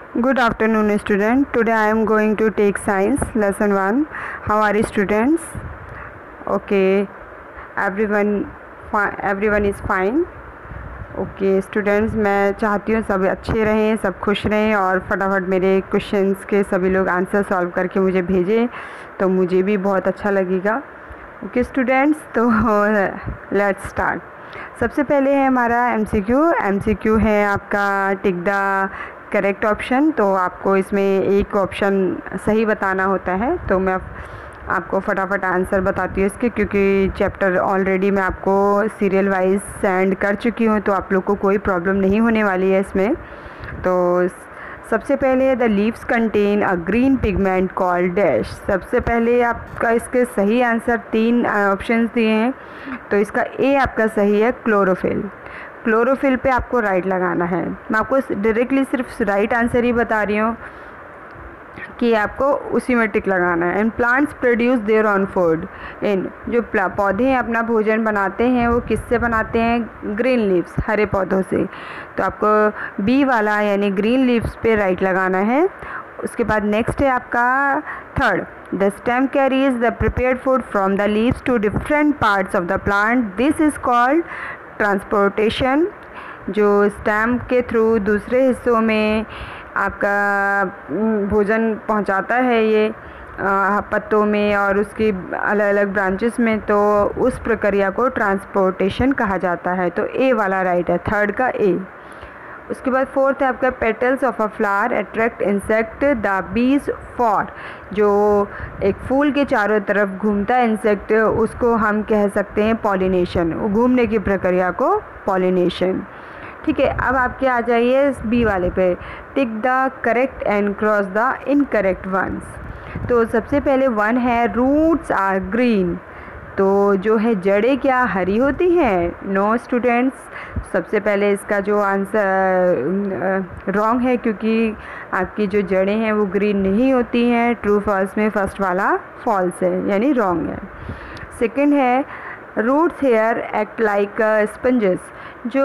Good afternoon, student. Today I am going to take science lesson 1. How are you, students? Okay, everyone is fine. Okay students, मैं चाहती हूँ सब अच्छे रहें, सब खुश रहें और फटाफट मेरे क्वेश्चंस के सभी लोग आंसर सॉल्व करके मुझे भेजें तो मुझे भी बहुत अच्छा लगेगा। ओके स्टूडेंट्स, तो लेट्स स्टार्ट। सबसे पहले है हमारा एमसीक्यू है आपका टिक द करेक्ट ऑप्शन। तो आपको इसमें एक ऑप्शन सही बताना होता है, तो मैं आपको फटाफट आंसर बताती हूँ इसके, क्योंकि चैप्टर ऑलरेडी मैं आपको सीरियल वाइज सेंड कर चुकी हूँ, तो आप लोग को कोई प्रॉब्लम नहीं होने वाली है इसमें। तो सबसे पहले the leaves contain a green pigment called dash. सबसे पहले आपका इसके सही आंसर 3 ऑप्शंस दिए हैं, तो इसका ए आपका सही है क्लोरोफिल। क्लोरोफिल पे आपको राइट लगाना है। मैं आपको डायरेक्टली सिर्फ राइट आंसर ही बता रही हूँ कि आपको उसी में टिक लगाना है। And plants produce their own food. इन जो पौधे अपना भोजन बनाते हैं वो किससे बनाते हैं? ग्रीन लीव्स, हरे पौधों से। तो आपको बी वाला यानी ग्रीन लीव्स पे राइट लगाना है। उसके बाद नेक्स्ट है आपका third, the stem carries the prepared food from the leaves to different parts of the plant, this is called transportation. जो स्टेम के थ्रू दूसरे हिस्सों में आपका भोजन पहुंचाता है ये पत्तों में और उसकी अलग अलग ब्रांचेस में, तो उस प्रक्रिया को ट्रांसपोर्टेशन कहा जाता है। तो ए वाला राइट है, थर्ड का ए। उसके बाद फोर्थ है आपका petals of a flower attract insect the bees for. जो एक फूल के चारों तरफ घूमता है इंसेक्ट, उसको हम कह सकते हैं पॉलिनेशन। घूमने की प्रक्रिया को पॉलिनेशन। ठीक है, अब आपके आ जाइए बी वाले पे, tick the correct and cross the incorrect ones. तो सबसे पहले 1 है रूट्स आर ग्रीन। तो जो है जड़ें क्या हरी होती हैं? नो स्टूडेंट्स, सबसे पहले इसका जो आंसर रॉन्ग है, क्योंकि आपकी जो जड़ें हैं वो ग्रीन नहीं होती हैं। ट्रू फॉल्स में फर्स्ट वाला फॉल्स है, यानी रॉन्ग है। सेकंड है roots hair act like sponges. जो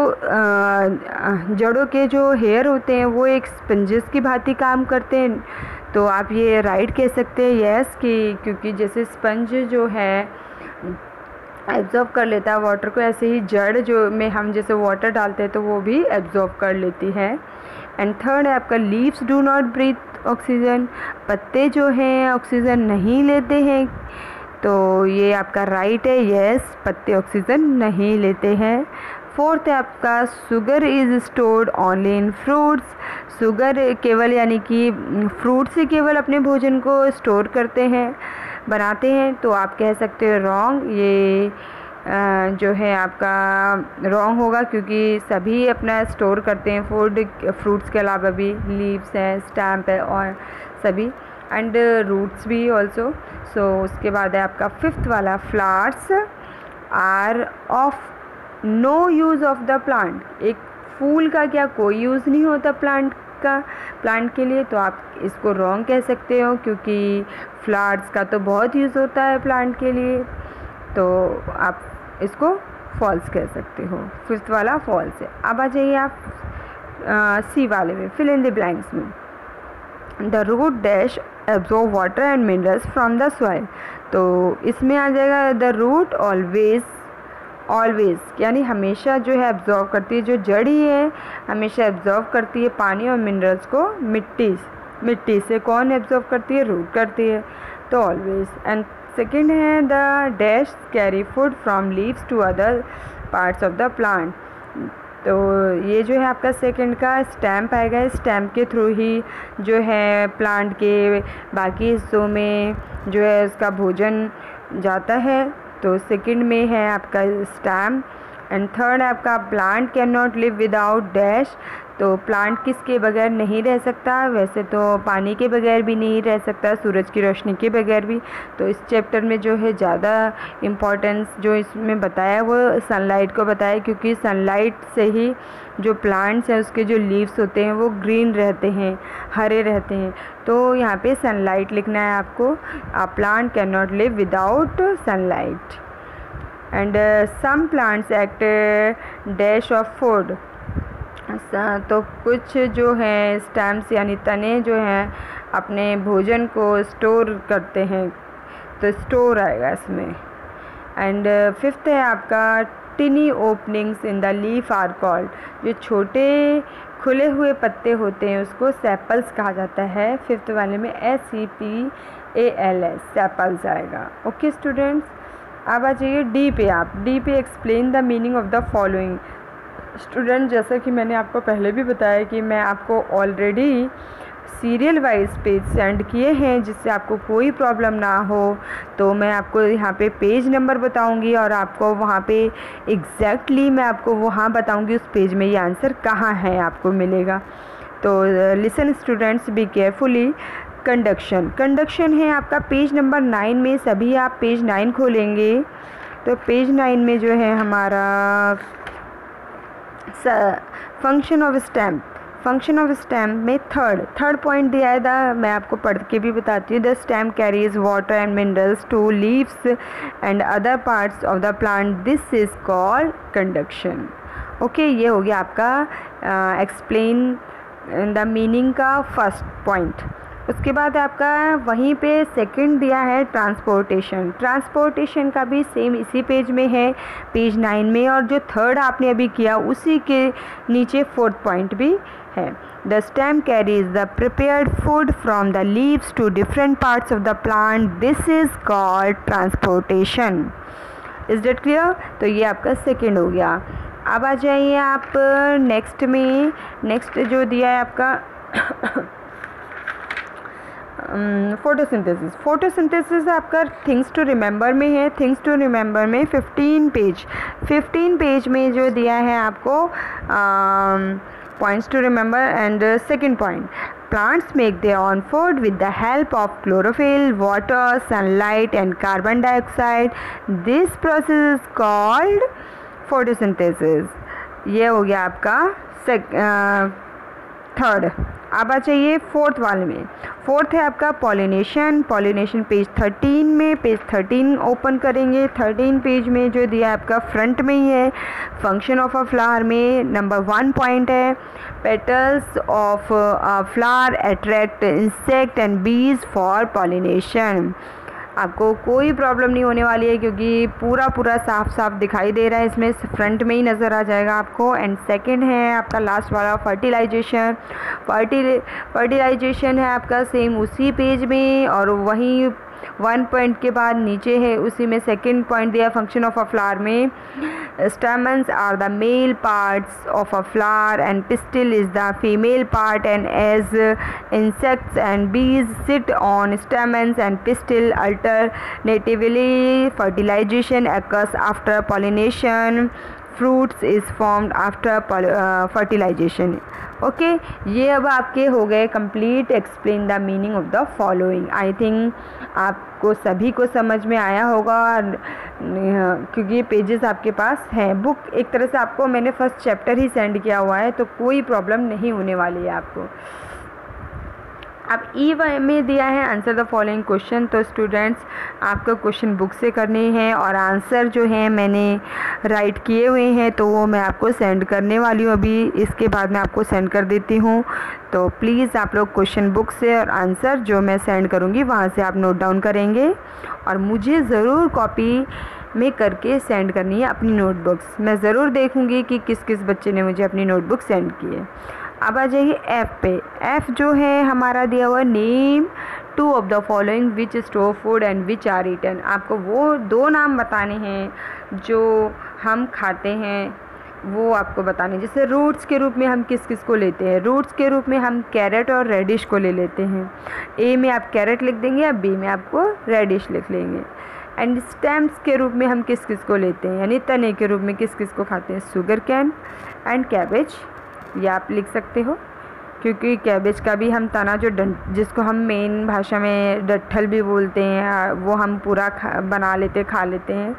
जड़ों के जो हेयर होते हैं वो एक स्पंजेस की भांति काम करते हैं। तो आप ये राइट कह सकते हैं यस, कि क्योंकि जैसे स्पंज जो है एब्जॉर्ब कर लेता है वाटर को, ऐसे ही जड़ जो में हम जैसे वाटर डालते हैं तो वो भी एब्जॉर्ब कर लेती है। एंड थर्ड है आपका leaves do not breathe oxygen. पत्ते जो हैं ऑक्सीजन नहीं लेते हैं। तो ये आपका राइट है, यस, पत्ते ऑक्सीजन नहीं लेते हैं। फोर्थ है आपका sugar is stored only in fruits. Sugar केवल यानी कि फ्रूट से केवल अपने भोजन को स्टोर करते हैं, बनाते हैं। तो आप कह सकते हो रॉन्ग। ये जो है आपका रॉन्ग होगा, क्योंकि सभी अपना स्टोर करते हैं फूड, फ्रूट्स के अलावा भी लीव्स हैं, स्टैम्प है और सभी, एंड रूट्स भी ऑल्सो। सो उसके बाद है आपका फिफ्थ वाला, flowers are of no use of the plant. एक फूल का क्या कोई यूज़ नहीं होता प्लांट के लिए, तो आप इसको रॉन्ग कह सकते हो, क्योंकि फ्लावर्स का तो बहुत यूज़ होता है प्लांट के लिए। तो आप इसको फॉल्स कह सकते हो, फिफ्थ वाला फॉल्स है। अब आ जाइए आप सी वाले में, फिल इन द ब्लैंक्स में। The root dash absorb water and minerals from the soil. तो इसमें आ जाएगा द रूट ऑलवेज यानी हमेशा जो है एब्जॉर्ब करती है, जो जड़ ही है हमेशा एब्जॉर्ब करती है पानी और मिनरल्स को। मिट्टी से कौन एब्जॉर्ब करती है? रूट करती है, तो ऑलवेज। एंड सेकेंड है the dash carry food from leaves to other parts of the plant. तो ये जो है आपका सेकंड का स्टैम्प आएगा। स्टैम्प के थ्रू ही जो है प्लांट के बाकी हिस्सों में जो है उसका भोजन जाता है। तो सेकंड में है आपका स्टैम्प। एंड थर्ड है आपका plant can not live without dash. तो प्लांट किसके बगैर नहीं रह सकता? वैसे तो पानी के बगैर भी नहीं रह सकता, सूरज की रोशनी के बगैर भी। तो इस चैप्टर में जो है ज़्यादा इम्पोर्टेंस जो इसमें बताया वो सनलाइट को बताया, क्योंकि सनलाइट से ही जो प्लांट्स हैं उसके जो लीव्स होते हैं वो ग्रीन रहते हैं, हरे रहते हैं। तो यहाँ पे सनलाइट लिखना है आपको। A plant can not live without sunlight. And some plants act dash of food तो कुछ जो है स्टेम्स यानी तने जो हैं अपने भोजन को स्टोर करते हैं, तो स्टोर आएगा इसमें। एंड फिफ्थ है आपका tiny openings in the leaf are called, जो छोटे खुले हुए पत्ते होते हैं उसको सेपल्स कहा जाता है। फिफ्थ वाले में SEPALS सेपल्स आएगा। ओके स्टूडेंट्स, अब आ जाइए डी पे। आप डी पे explain the meaning of the following. Student, जैसा कि मैंने आपको पहले भी बताया कि मैं आपको already serial wise page send किए हैं जिससे आपको कोई प्रॉब्लम ना हो। तो मैं आपको यहाँ पे पेज नंबर बताऊँगी और आपको वहाँ पे एग्जैक्टली मैं आपको वहाँ बताऊँगी उस पेज में ये आंसर कहाँ है आपको मिलेगा। तो listen students, be carefully. Conduction है आपका पेज नंबर 9 में। सभी आप पेज 9 खोलेंगे तो पेज 9 में जो है हमारा फंक्शन ऑफ स्टैम्प में थर्ड पॉइंट दिया है। मैं आपको पढ़ के भी बताती हूँ। The stem carries water and minerals to leaves and other parts of the plant, this is called conduction. Okay, ये हो गया आपका एक्सप्लेन द मीनिंग का फर्स्ट पॉइंट। उसके बाद आपका वहीं पे सेकंड दिया है ट्रांसपोर्टेशन का भी सेम इसी पेज में है, पेज 9 में। और जो थर्ड आपने अभी किया उसी के नीचे फोर्थ पॉइंट भी है। The stem carries the prepared food from the leaves to different parts of the plant, this is called transportation. Is that clear? तो ये आपका सेकेंड हो गया। अब आ जाइए आप नेक्स्ट में। नेक्स्ट जो दिया है आपका फोटोसिंथेसिस आपका थिंग्स टू रिमेंबर में है। थिंग्स टू रिमेंबर में 15 पेज में जो दिया है आपको points to remember. And second point, plants make their own food with the help of chlorophyll, water, sunlight and carbon dioxide. This process is called photosynthesis. ये हो गया आपका थर्ड। अब आ चाहिए फोर्थ वाले में। फोर्थ है आपका पॉलिनेशन पेज 13 में। पेज 13 ओपन करेंगे। 13 पेज में जो दिया है आपका फ्रंट में ही है। फंक्शन ऑफ अ फ्लावर में नंबर 1 पॉइंट है, petals of a flower attract insect and bees for pollination. आपको कोई प्रॉब्लम नहीं होने वाली है क्योंकि पूरा साफ दिखाई दे रहा है, इसमें फ्रंट में ही नज़र आ जाएगा आपको। एंड सेकंड है आपका लास्ट वाला फर्टिलाइजेशन है आपका सेम उसी पेज में। और वहीं 1 पॉइंट के बाद नीचे है उसी में सेकंड पॉइंट दिया फंक्शन ऑफ अ फ्लावर में। Stamens are the male parts of a flower and pistil is the female part, and as insects and bees sit on stamens and pistil alternatively, fertilization occurs after pollination, fruits is formed after fertilization. Okay, ये अब आपके हो गए complete explain the meaning of the following. I think आपको सभी को समझ में आया होगा क्योंकि पेजेस आपके पास हैं। बुक एक तरह से आपको मैंने फर्स्ट चैप्टर ही सेंड किया हुआ है तो कोई प्रॉब्लम नहीं होने वाली है आपको। अब ई में दिया है आंसर द फॉलोइंग क्वेश्चन। तो स्टूडेंट्स आपको क्वेश्चन बुक से करने हैं और आंसर जो है मैंने राइट किए हुए हैं तो वो मैं आपको सेंड करने वाली हूँ अभी। इसके बाद मैं आपको सेंड कर देती हूँ। तो प्लीज़ आप लोग क्वेश्चन बुक से और आंसर जो मैं सेंड करूँगी वहाँ से आप नोट डाउन करेंगे और मुझे ज़रूर कॉपी में करके सेंड करनी है अपनी नोटबुक्स। मैं ज़रूर देखूँगी कि किस किस बच्चे ने मुझे अपनी नोटबुक सेंड की है। अब आ जाइए एफ पे। एफ जो है हमारा दिया हुआ name 2 of the following which store food and which are eaten. आपको वो 2 नाम बताने हैं जो हम खाते हैं, वो आपको बताने। जैसे रूट्स के रूप में हम किस किस को लेते हैं। रूट्स के रूप में हम कैरेट और रेडिश को ले लेते हैं। ए में आप कैरेट लिख देंगे या बी में आपको रेडिश लिख लेंगे। एंड स्टेम्स के रूप में हम किस किस को लेते हैं, यानी तने के रूप में किस किस को खाते हैं। शुगर कैन एंड कैबेज, ये आप लिख सकते हो क्योंकि कैबेज का भी हम तना जो जिसको हम मेन भाषा में डट्ठल भी बोलते हैं वो हम पूरा बना लेते खा लेते हैं।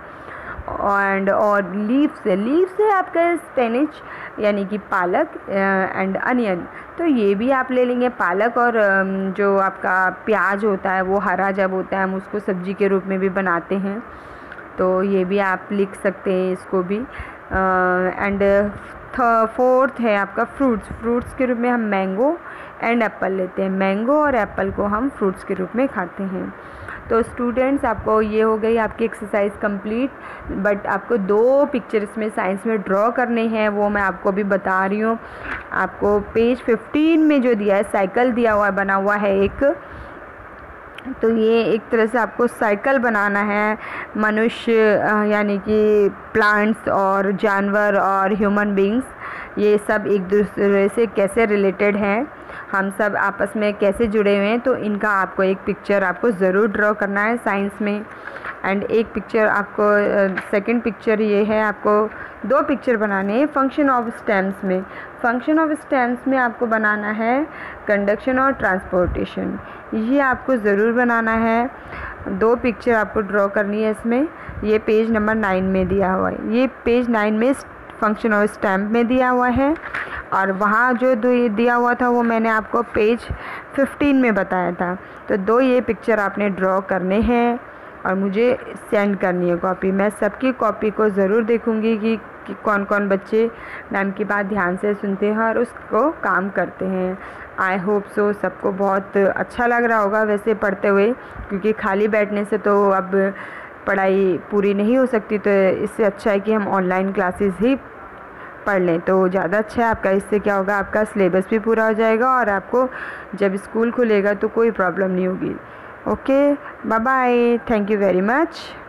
और लीव्स है आपका स्पेनिच यानी कि पालक एंड अनियन, तो ये भी आप ले लेंगे। पालक और जो आपका प्याज होता है वो हरा जब होता है हम उसको सब्जी के रूप में भी बनाते हैं, तो ये भी आप लिख सकते हैं इसको भी। एंड फोर्थ है आपका फ्रूट्स के रूप में हम मैंगो एंड एप्पल लेते हैं। मैंगो और एप्पल को हम फ्रूट्स के रूप में खाते हैं। तो स्टूडेंट्स, आपको ये हो गई आपकी एक्सरसाइज कंप्लीट, बट आपको 2 पिक्चर इसमें साइंस में ड्रॉ करने हैं, वो मैं आपको अभी बता रही हूँ। आपको पेज 15 में जो दिया है, साइकिल दिया हुआ बना हुआ है एक, तो ये एक तरह से आपको साइकिल बनाना है। मनुष्य यानी कि प्लांट्स और जानवर और ह्यूमन बींग्स, ये सब एक दूसरे से कैसे रिलेटेड हैं, हम सब आपस में कैसे जुड़े हुए हैं, तो इनका आपको एक पिक्चर आपको ज़रूर ड्रॉ करना है साइंस में। एंड एक पिक्चर आपको सेकंड पिक्चर ये है, आपको 2 पिक्चर बनाने हैं फंक्शन ऑफ स्टेम्स में। फंक्शन ऑफ स्टेम्स में आपको बनाना है कंडक्शन और ट्रांसपोर्टेशन, ये आपको ज़रूर बनाना है। 2 पिक्चर आपको ड्रॉ करनी है इसमें। ये पेज नंबर 9 में दिया हुआ है, ये पेज 9 में फंक्शन ऑफ स्टैम्प में दिया हुआ है, और वहाँ जो दिया हुआ था वो मैंने आपको पेज 15 में बताया था। तो 2 ये पिक्चर आपने ड्रॉ करने हैं और मुझे सेंड करनी है कॉपी। मैं सबकी कॉपी को ज़रूर देखूँगी कि कौन कौन बच्चे मैम की बात ध्यान से सुनते हैं और उसको काम करते हैं। आई होप सो सबको बहुत अच्छा लग रहा होगा वैसे पढ़ते हुए, क्योंकि खाली बैठने से तो अब पढ़ाई पूरी नहीं हो सकती, तो इससे अच्छा है कि हम ऑनलाइन क्लासेस ही पढ़ लें तो ज़्यादा अच्छा है आपका। इससे क्या होगा, आपका सिलेबस भी पूरा हो जाएगा और आपको जब स्कूल खुलेगा तो कोई प्रॉब्लम नहीं होगी। Okay, bye bye, thank you very much.